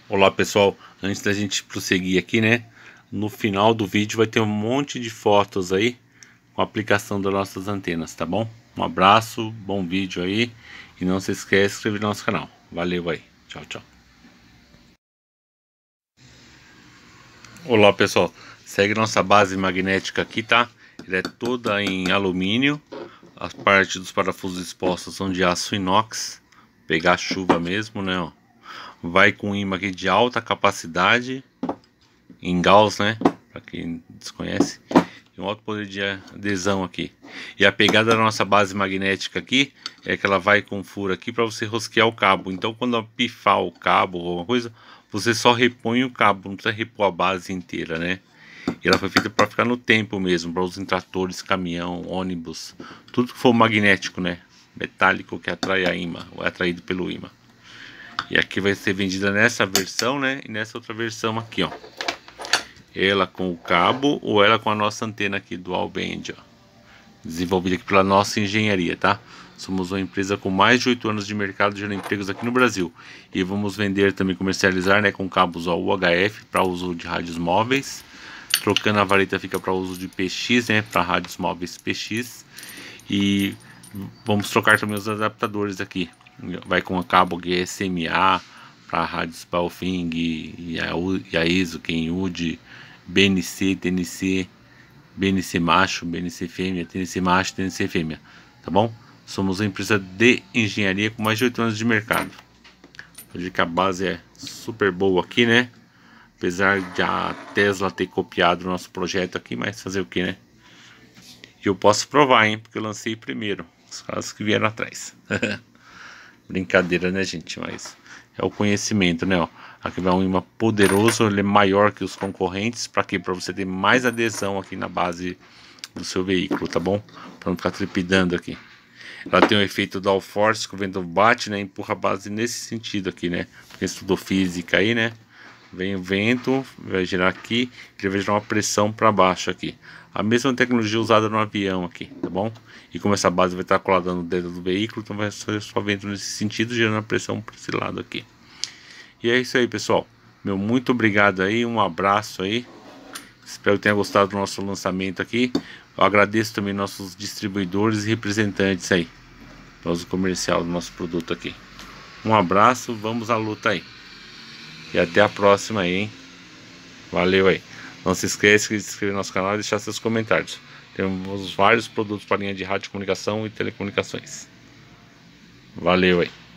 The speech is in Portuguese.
Olá pessoal, antes da gente prosseguir aqui, né? No final do vídeo vai ter um monte de fotos aí com a aplicação das nossas antenas, tá bom? Um abraço, bom vídeo aí e não se esqueça de se inscrever no nosso canal. Valeu aí, tchau, tchau. Olá pessoal, segue nossa base magnética aqui, tá? Ela é toda em alumínio, as partes dos parafusos expostos são de aço inox, pegar chuva mesmo, né? Ó. Vai com imã aqui de alta capacidade em Gauss, né? Para quem desconhece, e um alto poder de adesão aqui. E a pegada da nossa base magnética aqui é que ela vai com furo aqui para você rosquear o cabo. Então, quando pifar o cabo ou alguma coisa, você só repõe o cabo, não precisa repor a base inteira, né? E ela foi feita para ficar no tempo mesmo, para usar em tratores, caminhão, ônibus, tudo que for magnético, né? Metálico que atrai a imã, ou é atraído pelo imã. E aqui vai ser vendida nessa versão, né? E nessa outra versão aqui, ó. Ela com o cabo ou ela com a nossa antena aqui dual band, ó. Desenvolvida aqui pela nossa engenharia, tá? Somos uma empresa com mais de 8 anos de mercado, gerando empregos aqui no Brasil. E vamos vender também, comercializar, né? Com cabos UHF para uso de rádios móveis. Trocando a vareta fica para uso de PX, né? Para rádios móveis PX. E vamos trocar também os adaptadores aqui. Vai com a cabo GSMA para rádios Baofeng e a ISO, Kenwood, BNC, TNC, BNC macho, BNC fêmea, TNC macho, TNC fêmea, tá bom? Somos uma empresa de engenharia com mais de 8 anos de mercado. Hoje que a base é super boa aqui, né? Apesar de a Tesla ter copiado o nosso projeto aqui, mas fazer o que, né? E eu posso provar, hein? Porque eu lancei primeiro. Os caras que vieram atrás. Brincadeira, né, gente? Mas é o conhecimento, né? Ó. Aqui vai um imã poderoso, ele é maior que os concorrentes. Para quê? Para você ter mais adesão aqui na base do seu veículo, tá bom? Para não ficar trepidando aqui. Ela tem o efeito downforce, que o vento bate, né? Empurra a base nesse sentido aqui, né? Porque estudou física aí, né? Vem o vento, vai girar aqui, ele vai gerar uma pressão para baixo aqui. A mesma tecnologia usada no avião aqui, tá bom? E como essa base vai estar colada no dedo do veículo, então vai ser só vento nesse sentido, gerando a pressão para esse lado aqui. E é isso aí, pessoal. Meu muito obrigado aí, um abraço aí. Espero que tenha gostado do nosso lançamento aqui. Eu agradeço também nossos distribuidores e representantes aí, para uso comercial do nosso produto aqui. Um abraço, vamos à luta aí. E até a próxima aí, hein? Valeu aí. Não se esqueça de se inscrever no nosso canal e deixar seus comentários. Temos vários produtos para a linha de rádio, comunicação e telecomunicações. Valeu aí.